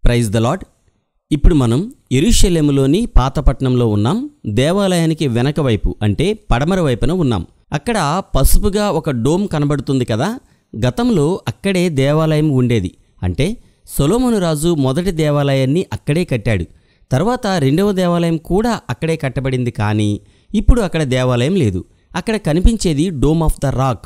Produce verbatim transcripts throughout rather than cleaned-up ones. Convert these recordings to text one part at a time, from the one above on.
Praise the lord. ఇప్పుడు మనం యెరూషలేములోని పాతపట్నంలో ఉన్నాం. దేవాలయానికి వెనక వైపు అంటే పడమర వైపున ఉన్నాం. అక్కడ పసుపుగా ఒక డోమ్ కనబడుతుంది కదా. గతంలో అక్కడే దేవాలయం ఉండేది. అంటే సొలొమోను రాజు మొదటి దేవాలయాన్ని అక్కడే కట్టాడు. తర్వాత రెండవ దేవాలయం కూడా అక్కడే కట్టబడింది. కానీ ఇప్పుడు అక్కడ దేవాలయం లేదు. అక్కడ కనిపించేది డోమ్ ఆఫ్ ద రాక్.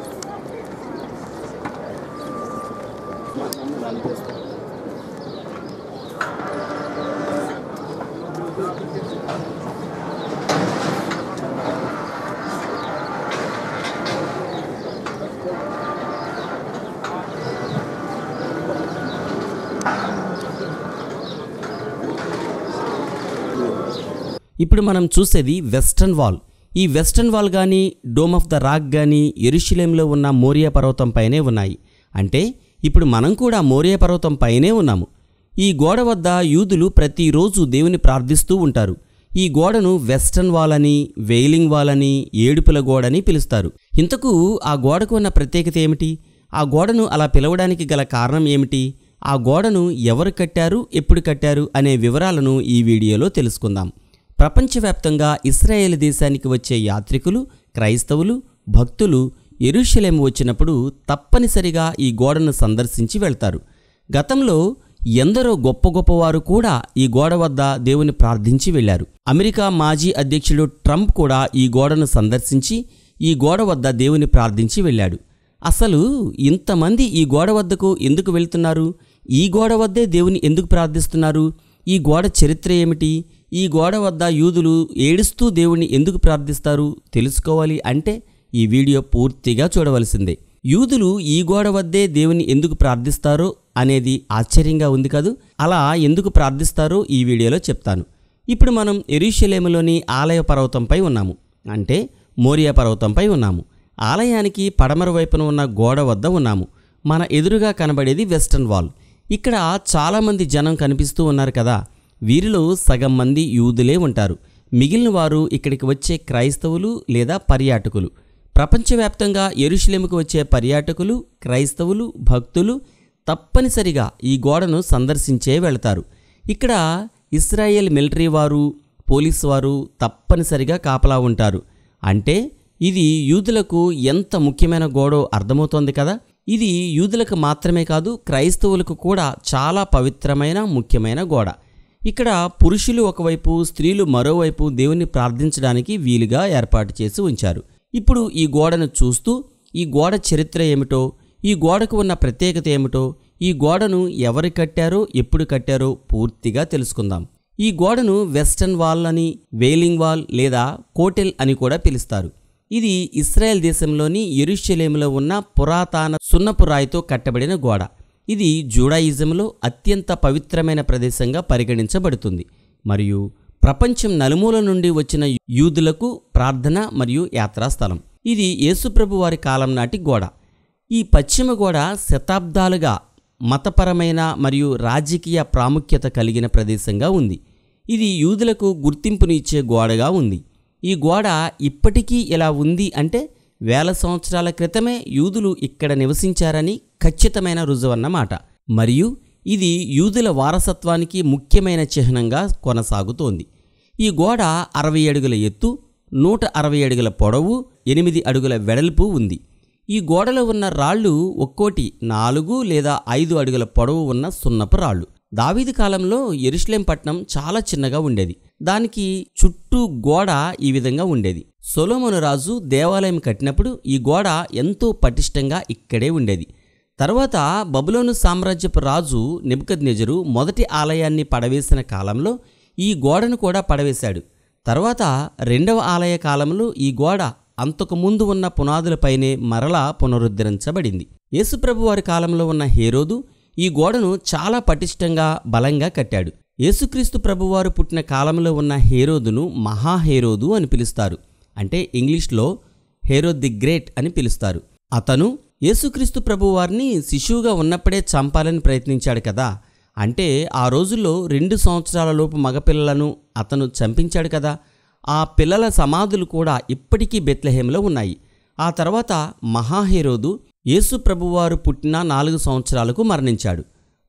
ఇప్పుడు మనం చూసేది వెస్టర్న్ వాల్. ఈ వెస్టర్న్ వాల్ కానీ డోమ్ ఆఫ్ ద రాక్ కానీ యెరూషలేంలో ఉన్న మోరియా పర్వతం పైనే ఉన్నాయి. అంటే ఇప్పుడు మనం కూడా మోరియా పర్వతం పైనే ఉన్నాము. ఈ గోడ వద్ద యూదులు ప్రతిరోజు దేవుని ప్రార్థిస్తూ ఉంటారు. ఈ గోడను వెస్టర్న్ వాల్ అని, వెయిలింగ్ వాల్ అని, ఏడుపుల గోడ అని పిలుస్తారు. ఇంతకు ఆ గోడకు ఉన్న ప్రత్యేకత ఏమిటి? ఆ గోడను అలా పిలవడానికి గల కారణం ఏమిటి? ఆ గోడను ఎవరు కట్టారు, ఎప్పుడు కట్టారు అనే వివరాలను ఈ వీడియోలో తెలుసుకుందాం. ప్రపంచవ్యాప్తంగా ఇశ్రాయేలు దేశానికి వచ్చే యాత్రికులు, క్రైస్తవులు, భక్తులు యెరూషలేము వచ్చినప్పుడు తప్పనిసరిగా ఈ గోడను సందర్శించి వెళ్తారు. గతంలో ఎందరో గొప్ప గొప్పవారు కూడా ఈ గోడ వద్ద దేవుని ప్రార్థించి వెళ్లారు. అమెరికా మాజీ అధ్యక్షుడు ట్రంప్ కూడా ఈ గోడను సందర్శించి ఈ గోడ వద్ద దేవుని ప్రార్థించి వెళ్ళాడు. అసలు ఇంతమంది ఈ గోడ వద్దకు ఎందుకు వెళ్తున్నారు? ఈ గోడ వద్దే దేవుని ఎందుకు ప్రార్థిస్తున్నారు? ఈ గోడ చరిత్ర ఏమిటి? ఈ గోడ వద్ద యూదులు ఏడుస్తూ దేవుణ్ణి ఎందుకు ప్రార్థిస్తారు? తెలుసుకోవాలి అంటే ఈ వీడియో పూర్తిగా చూడవలసిందే. యూదులు ఈ గోడ వద్దే దేవుని ఎందుకు ప్రార్థిస్తారో అనేది ఆశ్చర్యంగా ఉంది కదూ. అలా ఎందుకు ప్రార్థిస్తారో ఈ వీడియోలో చెప్తాను. ఇప్పుడు మనం యెరూషలేములోని ఆలయ పర్వతంపై ఉన్నాము. అంటే మోరియా పర్వతంపై ఉన్నాము. ఆలయానికి పడమర వైపున ఉన్న గోడ వద్ద ఉన్నాము. మన ఎదురుగా కనబడేది వెస్టర్న్ వాల్. ఇక్కడ చాలామంది జనం కనిపిస్తూ ఉన్నారు కదా. వీరిలో సగం మంది యూదులే ఉంటారు. మిగిలిన వారు ఇక్కడికి వచ్చే క్రైస్తవులు లేదా పర్యాటకులు. ప్రపంచవ్యాప్తంగా యెరూషలేముకు వచ్చే పర్యాటకులు, క్రైస్తవులు, భక్తులు తప్పనిసరిగా ఈ గోడను సందర్శించే వెళతారు. ఇక్కడ ఇశ్రాయేల్ మిలిటరీ వారు, పోలీసు వారు తప్పనిసరిగా కాపలా ఉంటారు. అంటే ఇది యూదులకు ఎంత ముఖ్యమైన గోడో అర్థమవుతోంది కదా. ఇది యూదులకు మాత్రమే కాదు, క్రైస్తవులకు కూడా చాలా పవిత్రమైన ముఖ్యమైన గోడ. ఇక్కడ పురుషులు ఒకవైపు, స్త్రీలు మరోవైపు దేవుని ప్రార్థించడానికి వీలుగా ఏర్పాటు చేసి ఉంచారు. ఇప్పుడు ఈ గోడను చూస్తూ ఈ గోడ చరిత్ర ఏమిటో, ఈ గోడకు ఉన్న ప్రత్యేకత ఏమిటో, ఈ గోడను ఎవరు కట్టారో, ఎప్పుడు కట్టారో పూర్తిగా తెలుసుకుందాం. ఈ గోడను వెస్టర్న్ వాల్ అని, వెయిలింగ్ వాల్ లేదా కోటెల్ అని కూడా పిలుస్తారు. ఇది ఇశ్రాయేల్ దేశంలోని యెరూషలేములో ఉన్న పురాతన సున్నపు రాయితో కట్టబడిన గోడ. ఇది జూడాయిజంలో అత్యంత పవిత్రమైన ప్రదేశంగా పరిగణించబడుతుంది మరియు ప్రపంచం నలుమూల నుండి వచ్చిన యూదులకు ప్రార్థన మరియు యాత్రాస్థలం. ఇది యేసుప్రభు వారి కాలం నాటి గోడ. ఈ పశ్చిమ గోడ శతాబ్దాలుగా మతపరమైన మరియు రాజకీయ ప్రాముఖ్యత కలిగిన ప్రదేశంగా ఉంది. ఇది యూదులకు గుర్తింపుని ఇచ్చే గోడగా ఉంది. ఈ గోడ ఇప్పటికీ ఎలా ఉంది అంటే వేల సంవత్సరాల క్రితమే యూదులు ఇక్కడ నివసించారని ఖచ్చితమైన రుజువన్నమాట. మరియు ఇది యూదుల వారసత్వానికి ముఖ్యమైన చిహ్నంగా కొనసాగుతోంది. ఈ గోడ అరవై అడుగుల ఎత్తు, నూట అరవై అడుగుల పొడవు, ఎనిమిది అడుగుల వెడల్పు ఉంది. ఈ గోడలో ఉన్న రాళ్ళు ఒక్కోటి నాలుగు లేదా ఐదు అడుగుల పొడవు ఉన్న సున్నపు రాళ్ళు. దావీదు కాలంలో యెరూషలేం పట్టణం చాలా చిన్నగా ఉండేది. దానికి చుట్టూ గోడ ఈ విధంగా ఉండేది. సొలొమోను రాజు దేవాలయం కట్టినప్పుడు ఈ గోడ ఎంతో పటిష్టంగా ఇక్కడే ఉండేది. తర్వాత బబులోను సామ్రాజ్యపు రాజు నెబుకద్నెజరు మొదటి ఆలయాన్ని పడవేసిన కాలంలో ఈ గోడను కూడా పడవేశాడు. తర్వాత రెండవ ఆలయ కాలంలో ఈ గోడ అంతకు ముందు ఉన్న పునాదులపైనే మరలా పునరుద్ధరించబడింది. యేసుప్రభు వారి కాలంలో ఉన్న హేరోదు ఈ గోడను చాలా పటిష్టంగా బలంగా కట్టాడు. యేసుక్రీస్తు ప్రభువారు పుట్టిన కాలంలో ఉన్న హేరోదును మహాహేరోదు అని పిలుస్తారు. అంటే ఇంగ్లీష్లో హేరోద్ ది గ్రేట్ అని పిలుస్తారు. అతను యేసుక్రీస్తు ప్రభువారిని శిశువుగా ఉన్నప్పుడే చంపాలని ప్రయత్నించాడు కదా. అంటే ఆ రోజుల్లో రెండు సంవత్సరాల లోపు మగపిల్లలను అతను చంపించాడు కదా. ఆ పిల్లల సమాధులు కూడా ఇప్పటికీ బెత్లెహేంలో ఉన్నాయి. ఆ తర్వాత మహాహేరోదు యేసు ప్రభువారు పుట్టిన నాలుగు సంవత్సరాలకు మరణించాడు.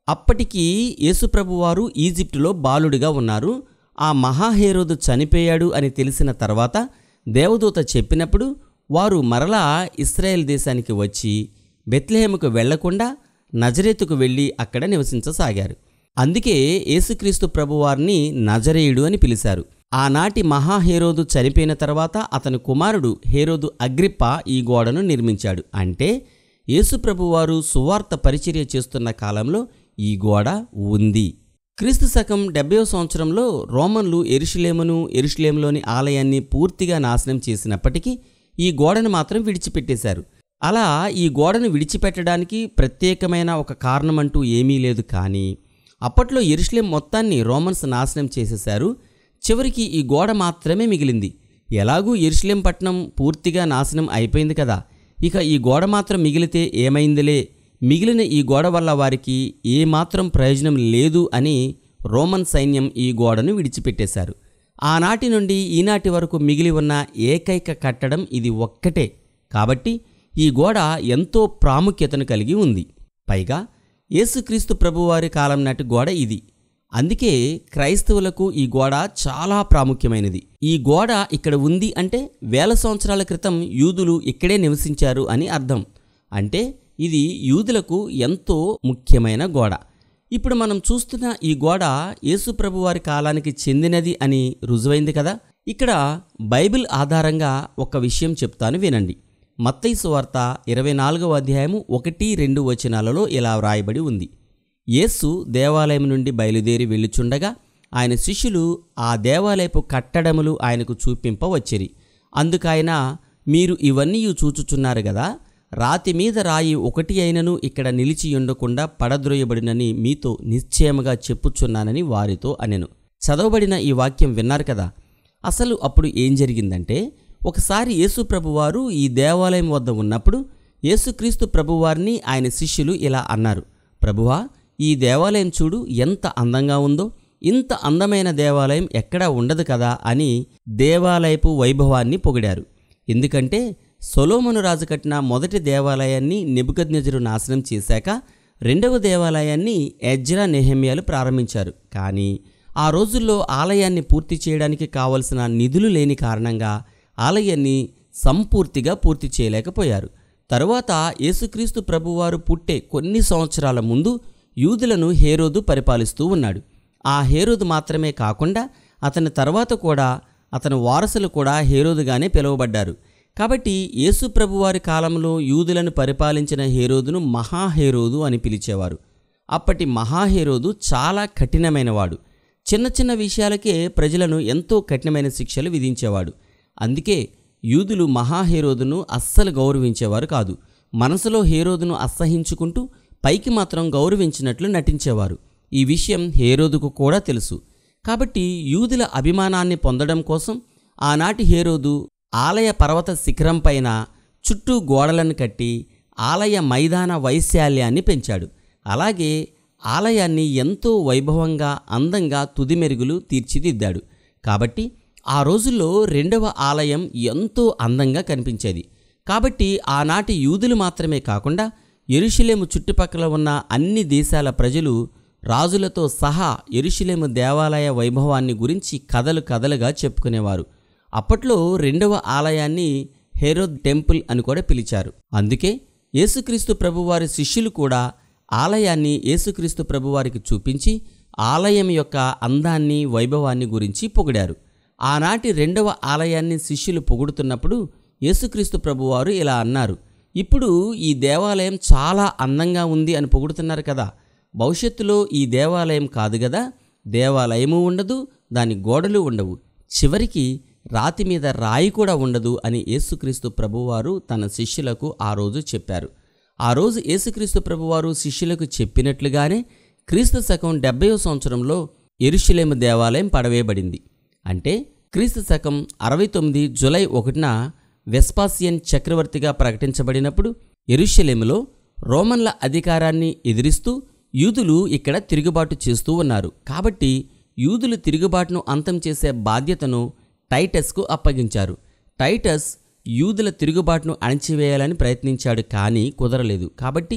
అప్పటికి యేసుప్రభువారు ఈజిప్టులో బాలుడిగా ఉన్నారు. ఆ మహాహేరోదు చనిపోయాడు అని తెలిసిన తర్వాత దేవదూత చెప్పినప్పుడు వారు మరలా ఇశ్రాయేల్ దేశానికి వచ్చి బెత్లెహేముకు వెళ్లకుండా నజరేతుకు వెళ్ళి అక్కడ నివసించసాగారు. అందుకే యేసుక్రీస్తు ప్రభువారిని నజరేయుడు అని పిలిచారు. ఆనాటి మహాహేరోదు చనిపోయిన తర్వాత అతని కుమారుడు హేరోదు అగ్రిప్ప ఈ గోడను నిర్మించాడు. అంటే యేసుప్రభువారు సువార్త పరిచర్య చేస్తున్న కాలంలో ఈ గోడ ఉంది. క్రీస్తు శకం డెబ్బైవ సంవత్సరంలో రోమన్లు యెరూషలేమును యెరూషలేములోని ఆలయాన్ని పూర్తిగా నాశనం చేసినప్పటికీ ఈ గోడను మాత్రం విడిచిపెట్టేశారు. అలా ఈ గోడను విడిచిపెట్టడానికి ప్రత్యేకమైన ఒక కారణమంటూ ఏమీ లేదు. కానీ అప్పట్లో యెరూషలేం మొత్తాన్ని రోమన్స్ నాశనం చేసేశారు. చివరికి ఈ గోడ మాత్రమే మిగిలింది. ఎలాగూ యెరూషలేం పట్టణం పూర్తిగా నాశనం అయిపోయింది కదా, ఇక ఈ గోడ మాత్రం మిగిలితే ఏమైందిలే, మిగిలిన ఈ గోడ వల్ల వారికి ఏమాత్రం ప్రయోజనం లేదు అని రోమన్ సైన్యం ఈ గోడను విడిచిపెట్టేశారు. ఆనాటి నుండి ఈనాటి వరకు మిగిలి ఉన్న ఏకైక కట్టడం ఇది ఒక్కటే. కాబట్టి ఈ గోడ ఎంతో ప్రాముఖ్యతను కలిగి ఉంది. పైగా యేసుక్రీస్తు ప్రభువారి కాలం నాటి గోడ ఇది. అందుకే క్రైస్తవులకు ఈ గోడ చాలా ప్రాముఖ్యమైనది. ఈ గోడ ఇక్కడ ఉంది అంటే వేల సంవత్సరాల క్రితం యూదులు ఇక్కడే నివసించారు అని అర్థం. అంటే ఇది యూదులకు ఎంతో ముఖ్యమైన గోడ. ఇప్పుడు మనం చూస్తున్న ఈ గోడ యేసుప్రభువారి కాలానికి చెందినది అని రుజువైంది కదా. ఇక్కడ బైబిల్ ఆధారంగా ఒక విషయం చెప్తాను వినండి. మత్తయి సువార్త ఇరవై నాలుగవ అధ్యాయము ఒకటి రెండు వచనాలలో ఇలా వ్రాయబడి ఉంది. యేసు దేవాలయం నుండి బయలుదేరి వెళ్ళుచుండగా ఆయన శిష్యులు ఆ దేవాలయపు కట్టడములు ఆయనకు చూపింపవచ్చిరి. అందుకైన మీరు ఇవన్నీ చూచుచున్నారు గదా, రాతి మీద రాయి ఒకటి అయినను ఇక్కడ నిలిచి ఉండకుండా పడద్రోయబడినని మీతో నిశ్చయముగా చెప్పుచున్నానని వారితో అనెను. చదవబడిన ఈ వాక్యం విన్నారు కదా. అసలు అప్పుడు ఏం జరిగిందంటే, ఒకసారి యేసు ప్రభువారు ఈ దేవాలయం వద్ద ఉన్నప్పుడు యేసుక్రీస్తు ప్రభువారిని ఆయన శిష్యులు ఇలా అన్నారు, ప్రభువా, ఈ దేవాలయం చూడు ఎంత అందంగా ఉందో, ఇంత అందమైన దేవాలయం ఎక్కడా ఉండదు కదా అని దేవాలయపు వైభవాన్ని పొగిడారు. ఎందుకంటే సొలొమోను రాజు కట్టిన మొదటి దేవాలయాన్ని నెబుకద్నెజరు నాశనం చేశాక రెండవ దేవాలయాన్ని ఎజ్రా నెహెమ్యాలు ప్రారంభించారు. కానీ ఆ రోజుల్లో ఆలయాన్ని పూర్తి చేయడానికి కావలసిన నిధులు లేని కారణంగా ఆలయాన్ని సంపూర్తిగా పూర్తి చేయలేకపోయారు. తరువాత యేసుక్రీస్తు ప్రభువారు పుట్టే కొన్ని సంవత్సరాల ముందు యూదులను హేరోదు పరిపాలిస్తూ ఉన్నాడు. ఆ హేరోదు మాత్రమే కాకుండా అతని తర్వాత కూడా అతని వారసులు కూడా హేరోదుగానే పిలువబడ్డారు. కాబట్టి యేసు ప్రభువారి కాలంలో యూదులను పరిపాలించిన హేరోదును మహాహేరోదు అని పిలిచేవారు. అప్పటి మహాహేరోదు చాలా కఠినమైనవాడు. చిన్న చిన్న విషయాలకే ప్రజలను ఎంతో కఠినమైన శిక్షలు విధించేవాడు. అందుకే యూదులు మహాహేరోదును అస్సలు గౌరవించేవారు కాదు. మనసులో హేరోదును అసహించుకుంటూ పైకి మాత్రం గౌరవించినట్లు నటించేవారు. ఈ విషయం హేరోదుకు కూడా తెలుసు. కాబట్టి యూదుల అభిమానాన్ని పొందడం కోసం ఆనాటి హేరోదు ఆలయ పర్వత శిఖరం పైన చుట్టూ గోడలను కట్టి ఆలయ మైదాన వైశాల్యాన్ని పెంచాడు. అలాగే ఆలయాన్ని ఎంతో వైభవంగా అందంగా తుది మెరుగులు తీర్చిదిద్దాడు. కాబట్టి ఆ రోజుల్లో రెండవ ఆలయం ఎంతో అందంగా కనిపించేది. కాబట్టి ఆనాటి యూదులు మాత్రమే కాకుండా యెరూషలేము చుట్టుపక్కల ఉన్న అన్ని దేశాల ప్రజలు రాజులతో సహా యెరూషలేము దేవాలయ వైభవాన్ని గురించి కథలు కథలుగా చెప్పుకునేవారు. అప్పట్లో రెండవ ఆలయాన్ని హెరోద్ టెంపుల్ అని కూడా పిలిచారు. అందుకే యేసుక్రీస్తు ప్రభువారి శిష్యులు కూడా ఆలయాన్ని యేసుక్రీస్తు ప్రభువారికి చూపించి ఆలయం యొక్క అందాన్ని వైభవాన్ని గురించి పొగిడారు. ఆనాటి రెండవ ఆలయాన్ని శిష్యులు పొగుడుతున్నప్పుడు యేసుక్రీస్తు ప్రభువారు ఇలా అన్నారు, ఇప్పుడు ఈ దేవాలయం చాలా అందంగా ఉంది అని పొగుడుతున్నారు కదా, భవిష్యత్తులో ఈ దేవాలయం కాదు కదా, దేవాలయము ఉండదు, దాని గోడలు ఉండవు, చివరికి రాతి మీద రాయి కూడా ఉండదు అని యేసుక్రీస్తు ప్రభువారు తన శిష్యులకు ఆ రోజు చెప్పారు. ఆ రోజు యేసుక్రీస్తు ప్రభువారు శిష్యులకు చెప్పినట్లుగానే క్రీస్తు శకం డెబ్బైవ సంవత్సరంలో యెరూషలేము దేవాలయం పడవేయబడింది. అంటే క్రీస్తు శకం అరవై తొమ్మిది జూలై ఒకటిన వెస్పాసియన్ చక్రవర్తిగా ప్రకటించబడినప్పుడు యెరూషలేములో రోమన్ల అధికారాన్ని ఎదిరిస్తూ యూదులు ఇక్కడ తిరుగుబాటు చేస్తూ ఉన్నారు. కాబట్టి యూదులు తిరుగుబాటును అంతం చేసే బాధ్యతను టైటస్కు అప్పగించారు. టైటస్ యూదుల తిరుగుబాటును అణచివేయాలని ప్రయత్నించాడు, కానీ కుదరలేదు. కాబట్టి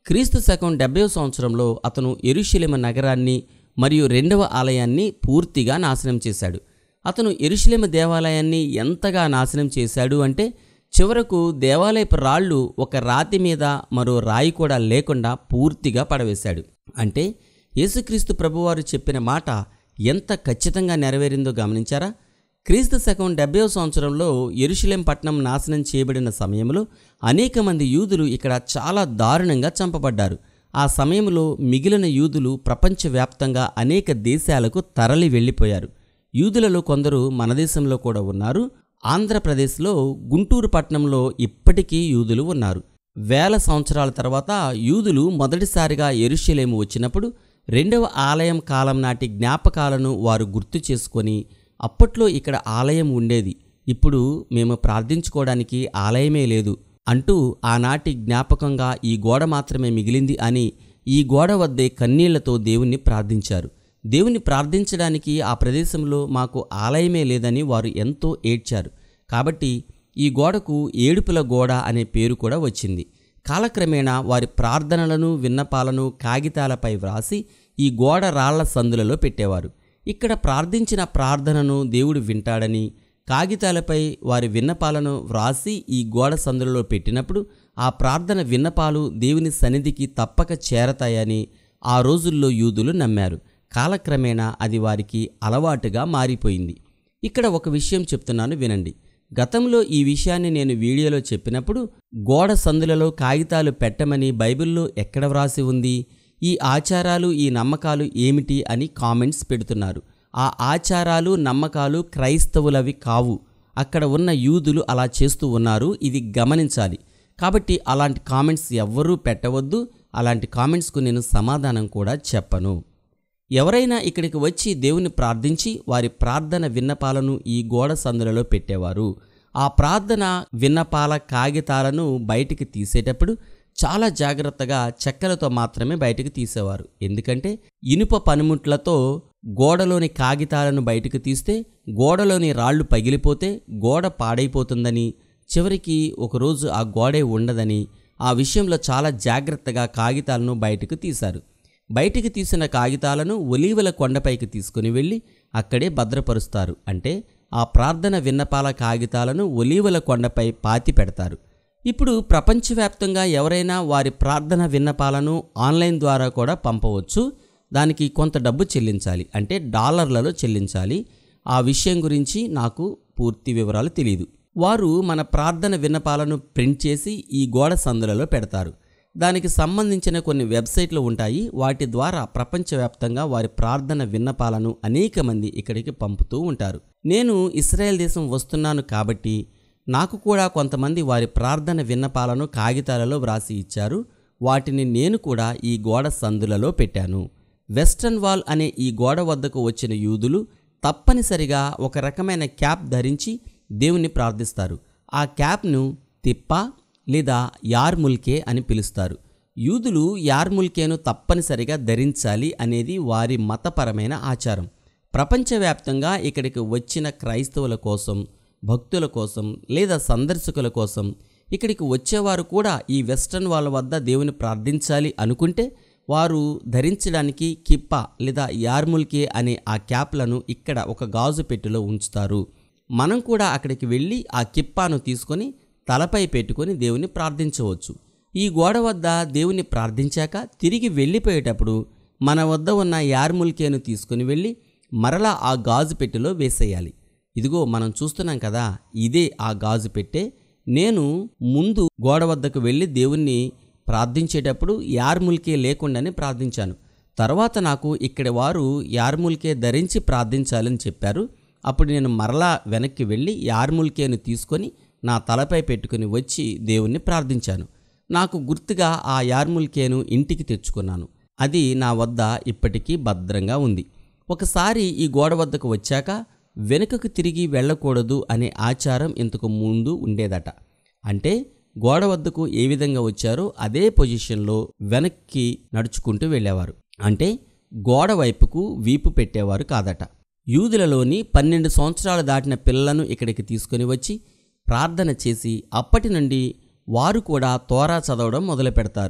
క్రీస్తు శకం డెబ్బై సంవత్సరంలో అతను యెరూషలేము నగరాన్ని మరియు రెండవ ఆలయాన్ని పూర్తిగా నాశనం చేశాడు. అతను యెరూషలేము దేవాలయాన్ని ఎంతగా నాశనం చేశాడు అంటే చివరకు దేవాలయపు రాళ్ళు ఒక రాతి మీద మరో రాయి కూడా లేకుండా పూర్తిగా పడవేశాడు. అంటే యేసుక్రీస్తు ప్రభువారు చెప్పిన మాట ఎంత ఖచ్చితంగా నెరవేరిందో గమనించారా? క్రీస్తు శకం డెబ్బై సంవత్సరంలో యెరూషలేం పట్టణం నాశనం చేయబడిన సమయంలో అనేక మంది యూదులు ఇక్కడ చాలా దారుణంగా చంపబడ్డారు. ఆ సమయంలో మిగిలిన యూదులు ప్రపంచవ్యాప్తంగా అనేక దేశాలకు తరలి వెళ్ళిపోయారు. యూదులలో కొందరు మన దేశంలో కూడా ఉన్నారు. ఆంధ్రప్రదేశ్లో గుంటూరు పట్టణంలో ఇప్పటికీ యూదులు ఉన్నారు. వేల సంవత్సరాల తర్వాత యూదులు మొదటిసారిగా యెరూషలేము వచ్చినప్పుడు రెండవ ఆలయం కాలం నాటి జ్ఞాపకాలను వారు గుర్తు చేసుకొని, అప్పట్లో ఇక్కడ ఆలయం ఉండేది, ఇప్పుడు మేము ప్రార్థించుకోవడానికి ఆలయమే లేదు అంటూ ఆనాటి జ్ఞాపకంగా ఈ గోడ మాత్రమే మిగిలింది అని ఈ గోడ వద్దే కన్నీళ్లతో దేవుణ్ణి ప్రార్థించారు. దేవుని ప్రార్థించడానికి ఆ ప్రదేశంలో మాకు ఆలయమే లేదని వారు ఎంతో ఏడ్చారు. కాబట్టి ఈ గోడకు ఏడుపుల గోడ అనే పేరు కూడా వచ్చింది. కాలక్రమేణా వారి ప్రార్థనలను విన్నపాలను కాగితాలపై వ్రాసి ఈ గోడ రాళ్ల సందులలో పెట్టేవారు. ఇక్కడ ప్రార్థించిన ప్రార్థనను దేవుడు వింటాడని, కాగితాలపై వారి విన్నపాలను వ్రాసి ఈ గోడ సందులలో పెట్టినప్పుడు ఆ ప్రార్థన విన్నపాలు దేవుని సన్నిధికి తప్పక చేరతాయని ఆ రోజుల్లో యూదులు నమ్మారు. కాలక్రమేణా అది వారికి అలవాటుగా మారిపోయింది. ఇక్కడ ఒక విషయం చెప్తున్నాను వినండి. గతంలో ఈ విషయాన్ని నేను వీడియోలో చెప్పినప్పుడు గోడ సందులలో కాగితాలు పెట్టమని బైబిల్లో ఎక్కడ వ్రాసి ఉంది, ఈ ఆచారాలు ఈ నమ్మకాలు ఏమిటి అని కామెంట్స్ పెడుతున్నారు. ఆ ఆచారాలు నమ్మకాలు క్రైస్తవులవి కావు. అక్కడ ఉన్న యూదులు అలా చేస్తూ ఉన్నారు, ఇది గమనించాలి. కాబట్టి అలాంటి కామెంట్స్ ఎవ్వరూ పెట్టవద్దు. అలాంటి కామెంట్స్కు నేను సమాధానం కూడా చెప్పను. ఎవరైనా ఇక్కడికి వచ్చి దేవుని ప్రార్థించి వారి ప్రార్థన విన్నపాలను ఈ గోడ సందులలో పెట్టేవారు. ఆ ప్రార్థన విన్నపాల కాగితాలను బయటికి తీసేటప్పుడు చాలా జాగ్రత్తగా చెక్కలతో మాత్రమే బయటికి తీసేవారు. ఎందుకంటే ఇనుప పనిముట్లతో గోడలోని కాగితాలను బయటికి తీస్తే గోడలోని రాళ్లు పగిలిపోతే గోడ పాడైపోతుందని, చివరికి ఒకరోజు ఆ గోడే ఉండదని ఆ విషయంలో చాలా జాగ్రత్తగా కాగితాలను బయటకు తీశారు. బయటికి తీసిన కాగితాలను ఒలీవల కొండపైకి తీసుకుని వెళ్ళి అక్కడే భద్రపరుస్తారు. అంటే ఆ ప్రార్థన విన్నపాల కాగితాలను ఒలీవల కొండపై పాతి పెడతారు. ఇప్పుడు ప్రపంచవ్యాప్తంగా ఎవరైనా వారి ప్రార్థన విన్నపాలను ఆన్లైన్ ద్వారా కూడా పంపవచ్చు. దానికి కొంత డబ్బు చెల్లించాలి, అంటే డాలర్లలో చెల్లించాలి. ఆ విషయం గురించి నాకు పూర్తి వివరాలు తెలియదు. వారు మన ప్రార్థన విన్నపాలను ప్రింట్ చేసి ఈ గోడ సందులలో పెడతారు. దానికి సంబంధించిన కొన్ని వెబ్సైట్లు ఉంటాయి. వాటి ద్వారా ప్రపంచవ్యాప్తంగా వారి ప్రార్థన విన్నపాలను అనేక మంది ఇక్కడికి పంపుతూ ఉంటారు. నేను ఇశ్రాయేల్ దేశం వస్తున్నాను కాబట్టి నాకు కూడా కొంతమంది వారి ప్రార్థన విన్నపాలను కాగితాలలో వ్రాసి ఇచ్చారు. వాటిని నేను కూడా ఈ గోడ సందులలో పెట్టాను. వెస్టర్న్ వాల్ అనే ఈ గోడ వద్దకు వచ్చిన యూదులు తప్పనిసరిగా ఒక రకమైన క్యాప్ ధరించి దేవుణ్ణి ప్రార్థిస్తారు. ఆ క్యాప్ను తిప్ప లేదా యార్ముల్కే అని పిలుస్తారు. యూదులు యార్ముల్కేను తప్పనిసరిగా ధరించాలి అనేది వారి మతపరమైన ఆచారం. ప్రపంచవ్యాప్తంగా ఇక్కడికి వచ్చిన క్రైస్తవుల కోసం, భక్తుల కోసం లేదా సందర్శకుల కోసం ఇక్కడికి వచ్చేవారు కూడా ఈ వెస్టర్న్ వాల్ వద్ద దేవుని ప్రార్థించాలి అనుకుంటే వారు ధరించడానికి కిప్ప లేదా యార్ముల్కే అనే ఆ క్యాప్లను ఇక్కడ ఒక గాజు పెట్టెలో ఉంచుతారు. మనం కూడా అక్కడికి వెళ్ళి ఆ కిప్పాను తీసుకొని తలపై పెట్టుకొని దేవుని ప్రార్థించవచ్చు. ఈ గోడ వద్ద దేవుని ప్రార్థించాక తిరిగి వెళ్ళిపోయేటప్పుడు మన వద్ద ఉన్న యార్ముల్కేను తీసుకుని వెళ్ళి మరలా ఆ గాజు పెట్టెలో వేసేయాలి. ఇదిగో మనం చూస్తున్నాం కదా, ఇదే ఆ గాజు పెట్టె. నేను ముందు గోడ వద్దకు వెళ్ళి దేవుణ్ణి ప్రార్థించేటప్పుడు యార్ముల్కే లేకుండానే ప్రార్థించాను. తర్వాత నాకు ఇక్కడ వారు యార్ముల్కే ధరించి ప్రార్థించాలని చెప్పారు. అప్పుడు నేను మరలా వెనక్కి వెళ్ళి యార్ముల్కేను తీసుకొని నా తలపై పెట్టుకుని వచ్చి దేవుణ్ణి ప్రార్థించాను. నాకు గుర్తుగా ఆ యార్ముల్కేను ఇంటికి తెచ్చుకున్నాను. అది నా వద్ద ఇప్పటికీ భద్రంగా ఉంది. ఒకసారి ఈ గోడ వద్దకు వచ్చాక వెనుకకు తిరిగి వెళ్ళకూడదు అనే ఆచారం ఇంతకు ముందు ఉండేదట. అంటే గోడ వద్దకు ఏ విధంగా వచ్చారో అదే పొజిషన్లో వెనక్కి నడుచుకుంటూ వెళ్ళేవారు. అంటే గోడ వైపుకు వీపు పెట్టేవారు కాదట. యూదులలోని పన్నెండు సంవత్సరాలు దాటిన పిల్లలను ఇక్కడికి తీసుకుని వచ్చి ప్రార్థన చేసి అప్పటి నుండి వారు కూడా తోరా చదవడం మొదలు పెడతారు.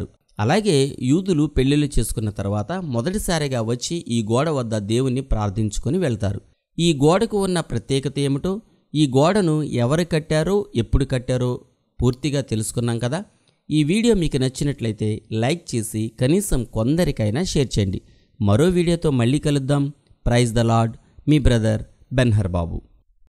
అలాగే యూదులు పెళ్ళిళ్ళు చేసుకున్న తర్వాత మొదటిసారిగా వచ్చి ఈ గోడ వద్ద దేవుణ్ణి ప్రార్థించుకొని వెళ్తారు. ఈ గోడకు ఉన్న ప్రత్యేకత ఏమిటో, ఈ గోడను ఎవరు కట్టారో, ఎప్పుడు కట్టారో పూర్తిగా తెలుసుకున్నాం కదా. ఈ వీడియో మీకు నచ్చినట్లయితే లైక్ చేసి కనీసం కొందరికైనా షేర్ చేయండి. మరో వీడియోతో మళ్ళీ కలుద్దాం. ప్రైజ్ ద లార్డ్, మీ బ్రదర్ బెన్హర్ బాబు.